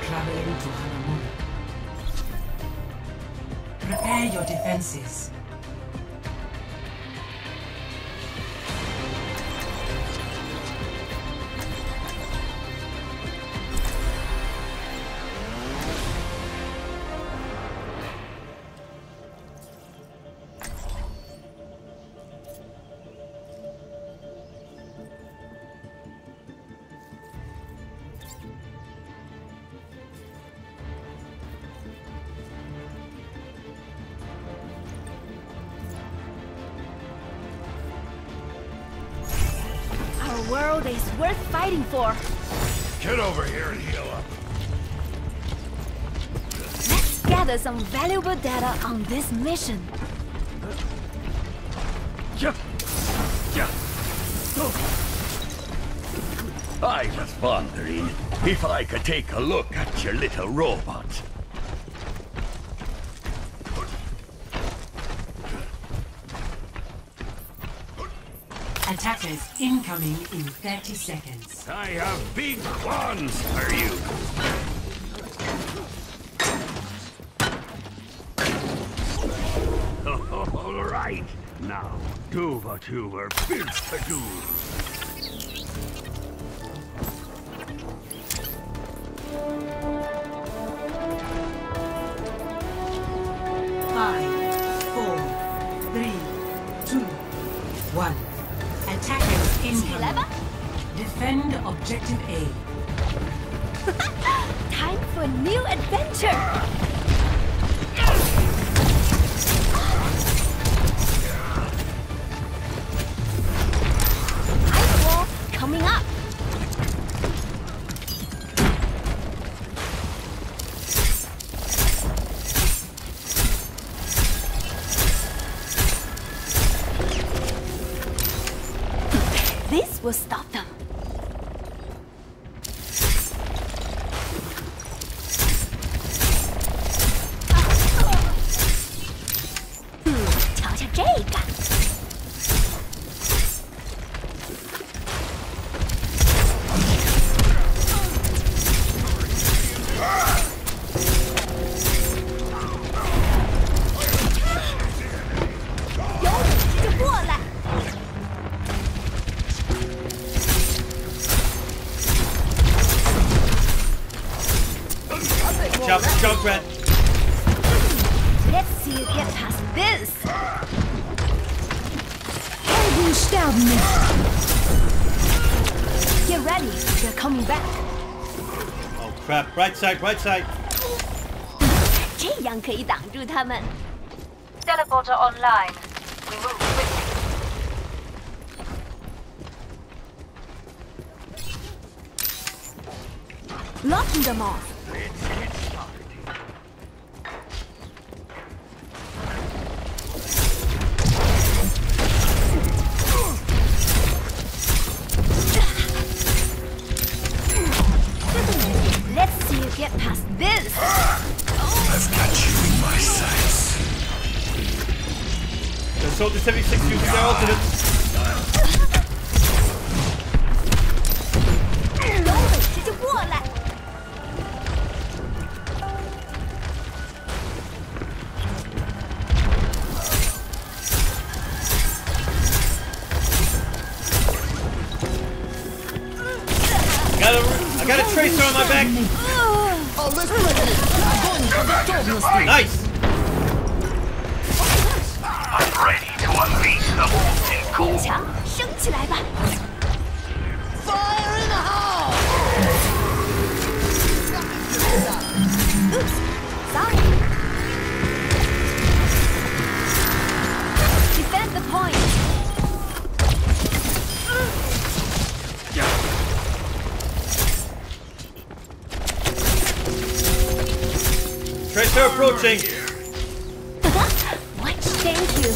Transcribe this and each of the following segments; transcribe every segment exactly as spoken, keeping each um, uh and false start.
traveling to Hanamura. Prepare your defenses. Our world is worth fighting for. Get over here and heal up. Let's gather some valuable data on this mission. Yeah. Yeah. I was wondering if I could take a look at your little robot. Attackers incoming in thirty seconds. I have big plans for you. All right, now do what you were built to do. Five, four, three, two, one. Attackers incoming. Defend objective A. Time for a new adventure! Ice wall coming up! This will stop them. Hmm, 瞧瞧这个。有你就过来。 Jump, jump, Red. Let's see you get past this. Helden sterben nicht. Get ready, they're coming back. Oh crap! Right side, right side. 这样可以挡住他们。 Teleporter online. We move quickly. Locking them off. Let's see you get past this. I've got you in my sights. The Soldier seventy-six using their ultimates. 有本事就过来。 Got a, I got a tracer on my back. Oh, let's play it. Nice. I'm ready to unleash the molten 兵强，升起来吧！ Fire in the hole! Oops, sorry. Defend the point. Tracer approaching. What? Thank you.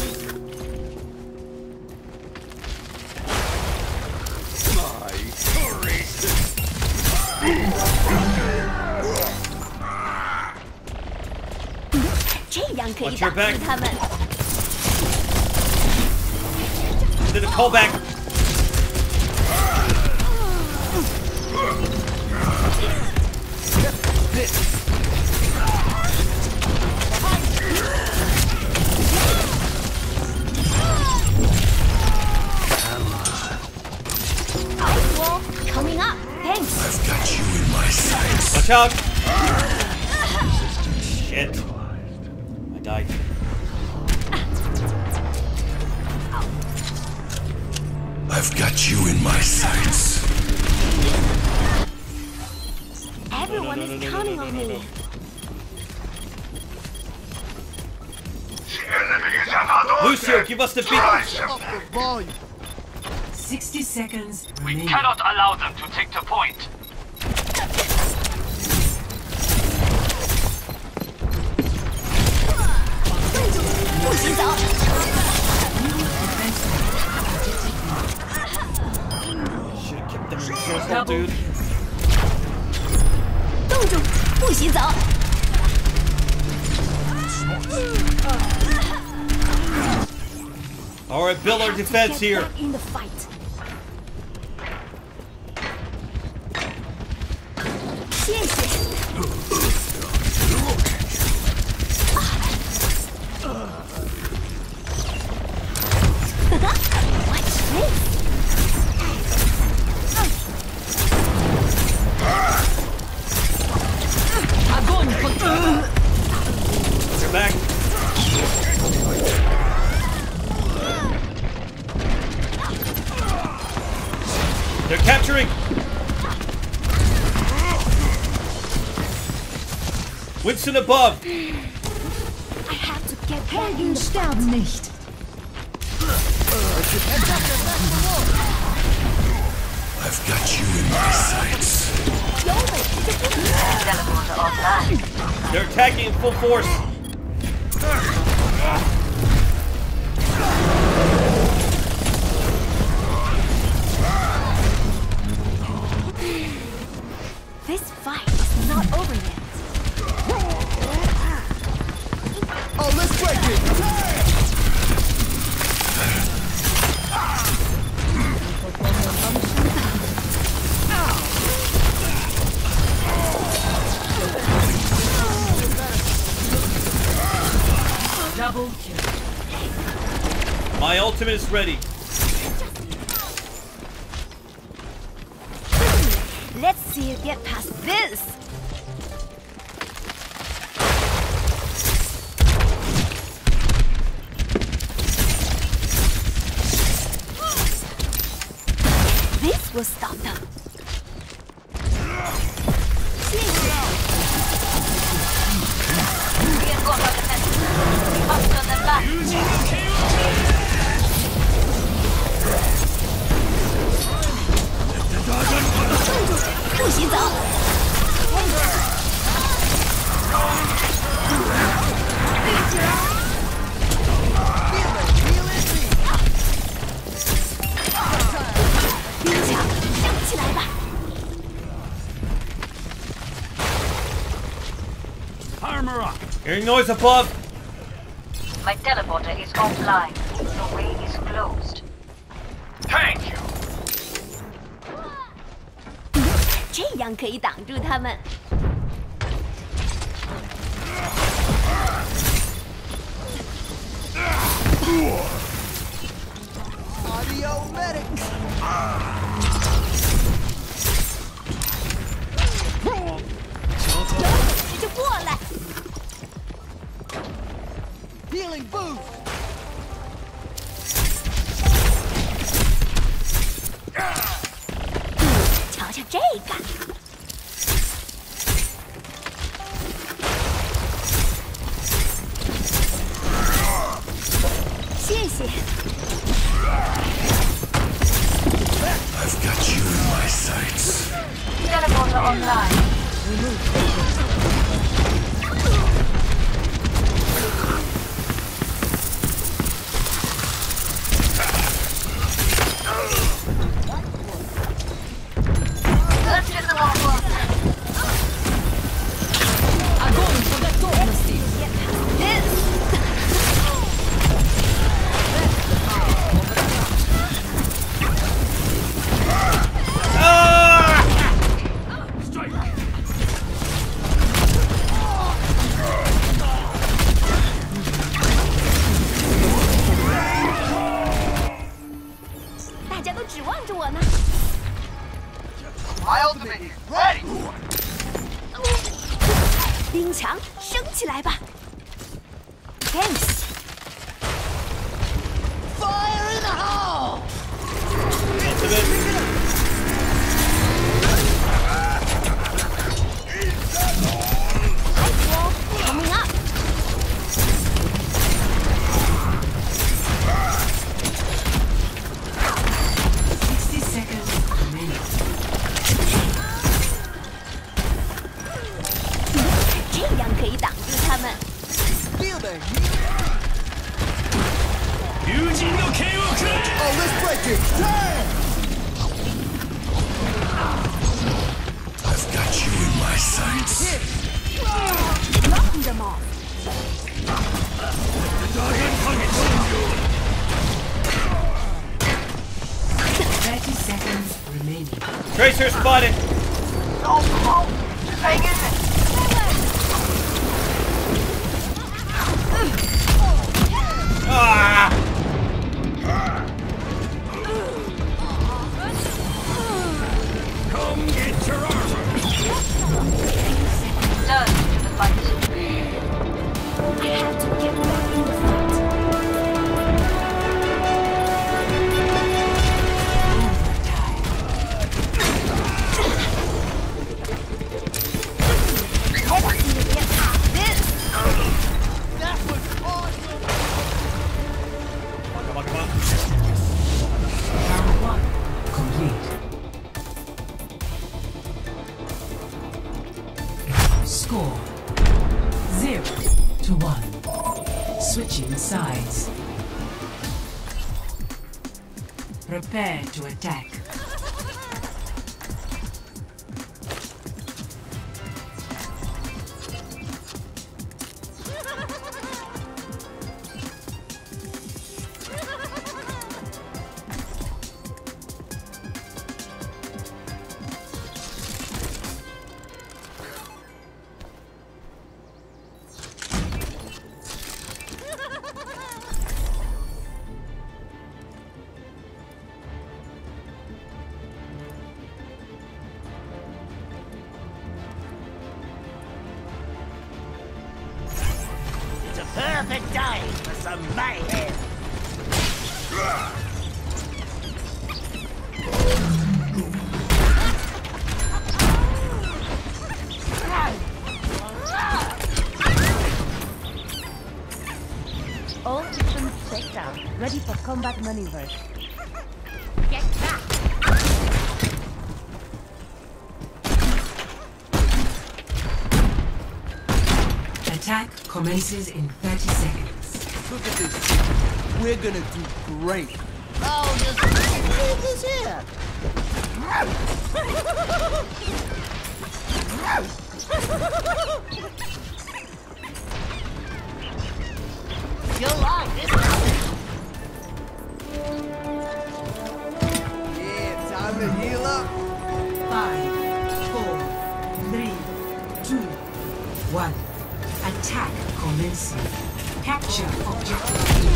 My courage. 这样可以 Watch 挡 your 住 back. 他们。 Did a callback. This I've got you in my sights. Watch out! Shit. I died. I've got you in my sights. Everyone is counting on me. Lucio, give us the beat. sixty seconds We remaining. cannot allow them to take the point. Should've kept them in the circle, dude. 冻住，不许走。 Alright, build our defense Get here. back in the fight. Watch this. They're back. They're capturing. Winston above. I have to get back in Helden the sterben nicht. I've got you in my sights. Teleporter online. They're attacking in full force. This fight is not over yet. Oh, let's break it! Double kill. My ultimate is ready. Let's see you get past this. This will stop them. Reinforce our defenses. We must turn them back. Don't洗澡。 冰墙，升起来吧！ Armor up. Hearing noise above. My teleporter is offline. The way is closed. Thank you. 这样可以挡住他们。 Audio medic! 你就过来。 Healing boost! 瞧瞧这个。 谢谢。 I've got you in my sights. Teleporter online. Let's get them all one. My ultimate is ready. 冰墙升起来吧 ！Thanks。 Fire in the hole! Coming up. Sixty seconds remaining. 这样可以挡住他们。 Feel the heat! 友人の剣をくれ Oh, let's break it! Turn! I've got you in my sights. Knocking them off. Thirty seconds remaining. Tracer spotted. No smoke. Just hang in there. Ah! Come get your armor. Return to the fight. I have to get back in the fight. Let's see you get past this. That was awesome! Come on, come on. Round one complete. Score zero to one. Switching sides. Prepare to attack. Perfect day for some mayhem! All systems checked out. Ready for combat maneuvers. Get back! Attack commences in thirty seconds. Look at this shit. We're gonna do great. Oh, just leave this here. You'll like this. Yeah, time to heal up. Five, four, three, two, one. Attack commencing. Capture objective.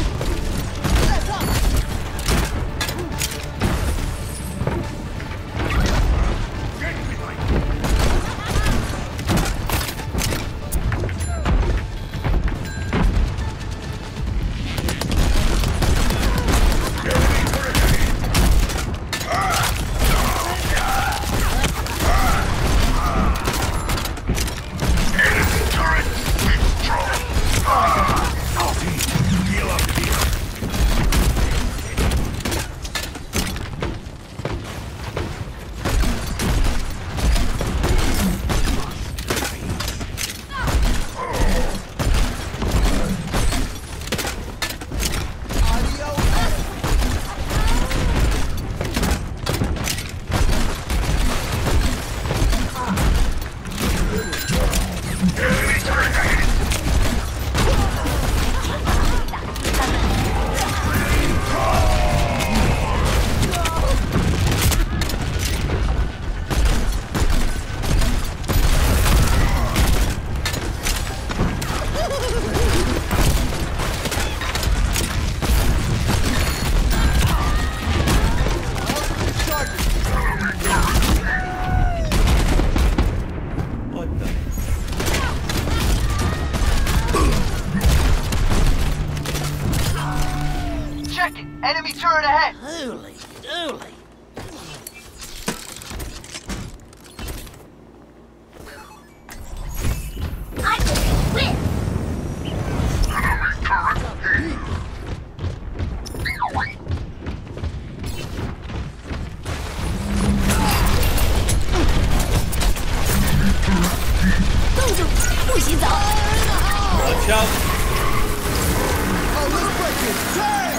洗澡。 Watch out. Oh, let's break it. Damn!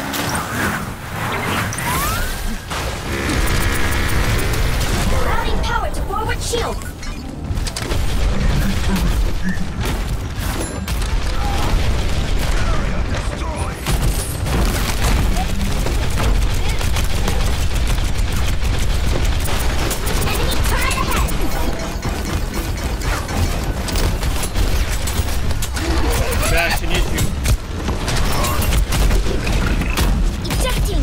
Routing power to forward shield. Enemy turret ahead. Bastion issue. Ejecting.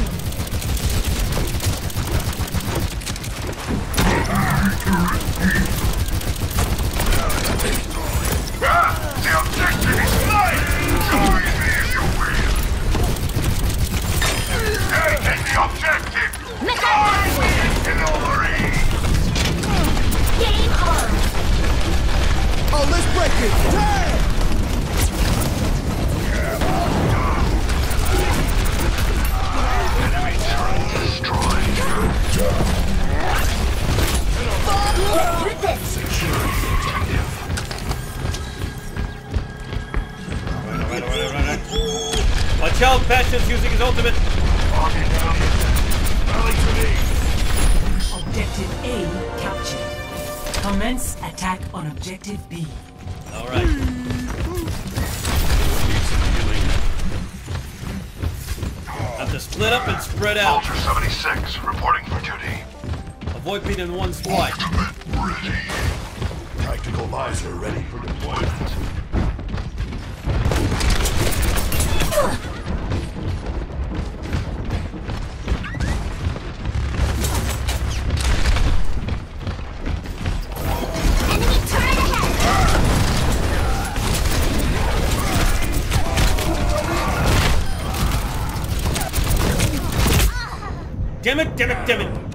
Ah, the objective is mine! Join me if you will! Taking the objective! Join me in glory! Game on. Oh, let's break it. Damn! Enemy turret destroyed. With this. Run, run, run, run, run. Watch out, Bastion's using his ultimate. Objective A captured. Commence attack on objective B. All right. Have to split up and spread out. Ultra seventy-six, reporting for duty. Avoid being in one squad. Ready. Tactical visor ready for deployment. Enemy turret ahead. Damn it, damn it, damn it.